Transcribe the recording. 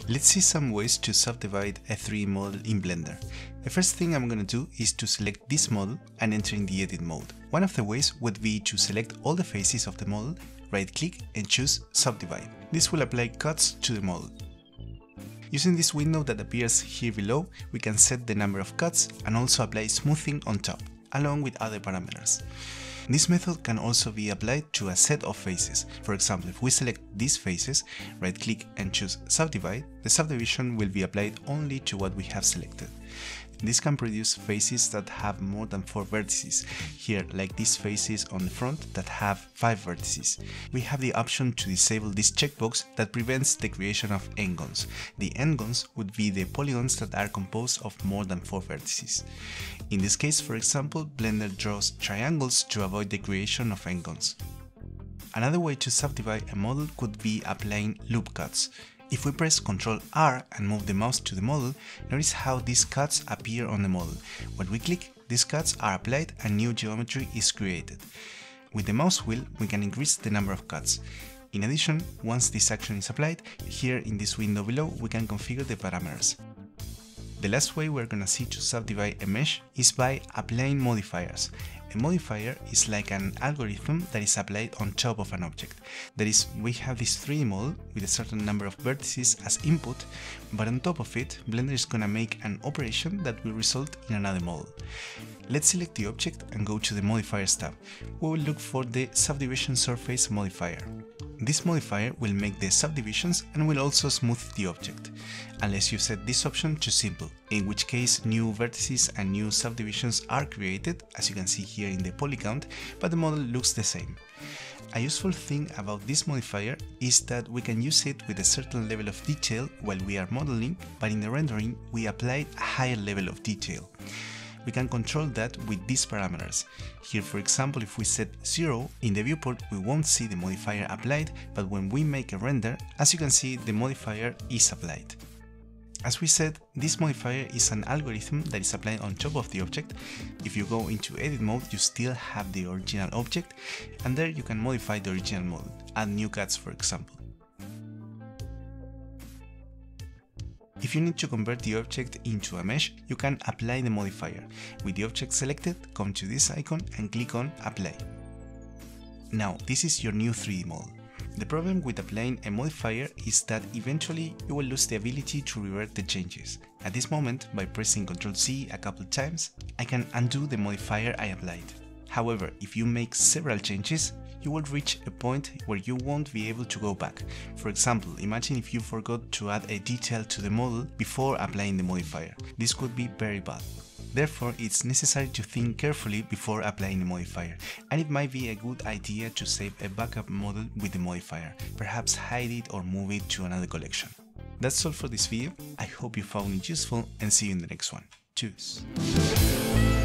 Let's see some ways to subdivide a 3D model in Blender. The first thing I'm going to do is to select this model and enter in the edit mode. One of the ways would be to select all the faces of the model, right click and choose Subdivide. This will apply cuts to the model. Using this window that appears here below, we can set the number of cuts and also apply smoothing on top, along with other parameters. This method can also be applied to a set of faces. For example, if we select these faces, right click and choose Subdivide, the subdivision will be applied only to what we have selected. This can produce faces that have more than 4 vertices, here like these faces on the front that have 5 vertices. We have the option to disable this checkbox that prevents the creation of n-gons. The n-gons would be the polygons that are composed of more than 4 vertices. In this case, for example, Blender draws triangles to avoid the creation of n-gons. Another way to subdivide a model could be applying loop cuts. If we press Ctrl R and move the mouse to the model, notice how these cuts appear on the model. When we click, these cuts are applied and new geometry is created. With the mouse wheel, we can increase the number of cuts. In addition, once this action is applied, here in this window below, we can configure the parameters. The last way we're gonna see to subdivide a mesh is by applying modifiers. A modifier is like an algorithm that is applied on top of an object. That is, we have this 3D model with a certain number of vertices as input, but on top of it, Blender is gonna make an operation that will result in another model. Let's select the object and go to the Modifiers tab. We will look for the Subdivision Surface modifier. This modifier will make the subdivisions and will also smooth the object, unless you set this option to simple, in which case new vertices and new subdivisions are created, as you can see here in the poly count, but the model looks the same. A useful thing about this modifier is that we can use it with a certain level of detail while we are modeling, but in the rendering we apply a higher level of detail. We can control that with these parameters. Here, for example, if we set 0, in the viewport we won't see the modifier applied, but when we make a render, as you can see, the modifier is applied. As we said, this modifier is an algorithm that is applied on top of the object. If you go into edit mode, you still have the original object, and there you can modify the original model, add new cuts for example. If you need to convert the object into a mesh, you can apply the modifier. With the object selected, come to this icon and click on Apply. Now, this is your new 3D model. The problem with applying a modifier is that eventually you will lose the ability to revert the changes. At this moment, by pressing Ctrl C a couple times, I can undo the modifier I applied. However, if you make several changes, you will reach a point where you won't be able to go back. For example, imagine if you forgot to add a detail to the model before applying the modifier. This could be very bad. Therefore, it's necessary to think carefully before applying the modifier, and it might be a good idea to save a backup model with the modifier, perhaps hide it or move it to another collection. That's all for this video. I hope you found it useful and see you in the next one. Cheers!